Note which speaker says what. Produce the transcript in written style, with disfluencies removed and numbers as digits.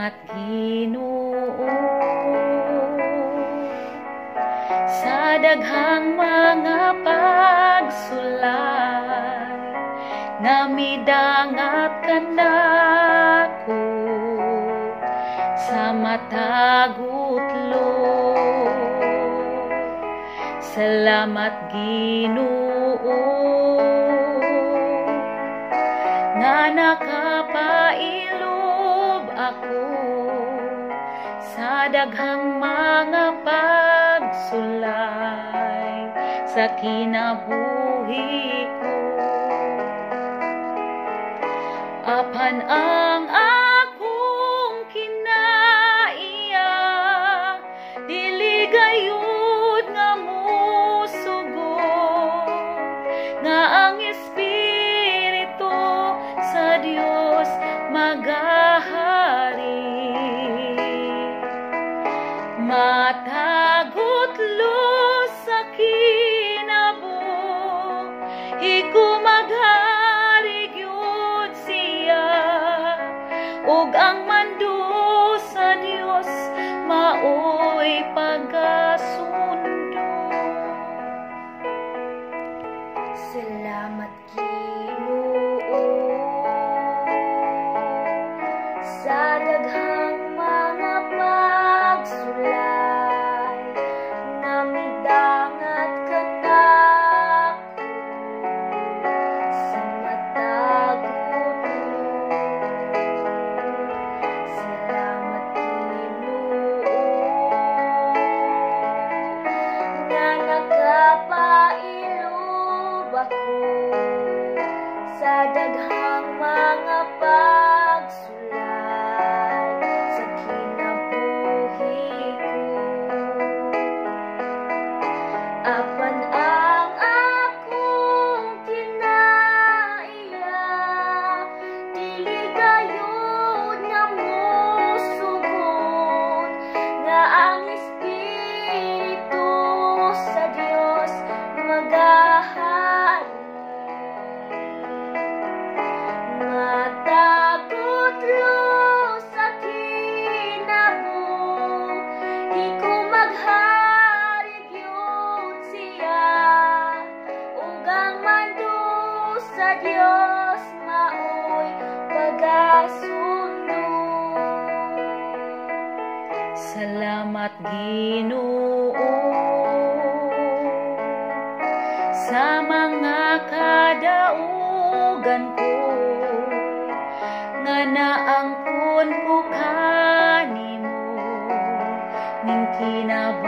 Speaker 1: Salamat Ginoo sa daghang mga pagsulay nga midangat kanako sa matag utlog. Salamat Ginoo nga nakapailob ako sa daghang mga pagsulay sa kinabuhi ko. Apan ang akong kinaiya dili gayud nga musugod nga ang Espiritu sa Dios magahari. Matagutlo sa kinabuhi ko maghari gyud siya, ug ang mando sa Dios maoy pagasundo.
Speaker 2: Salamat Ginoo sa daghang mga pagsulay nga midangat kanako sa matag utlog. Salamat Ginoo nga nakapailob ako sa daghang mga pagsulay sa kinabuhi ko. Apan ang akong kinaiya dili gayud nga musugod nga ang Espiritu sa Dios magahari. Matagutlo sa kinabuhi ko maghari gyud siya, ug ang mando sa Dios maoy pagasundo.
Speaker 1: Salamat Ginoo sa mga kadaugan ko nga naangkon ko kanimo ning kinabuhi.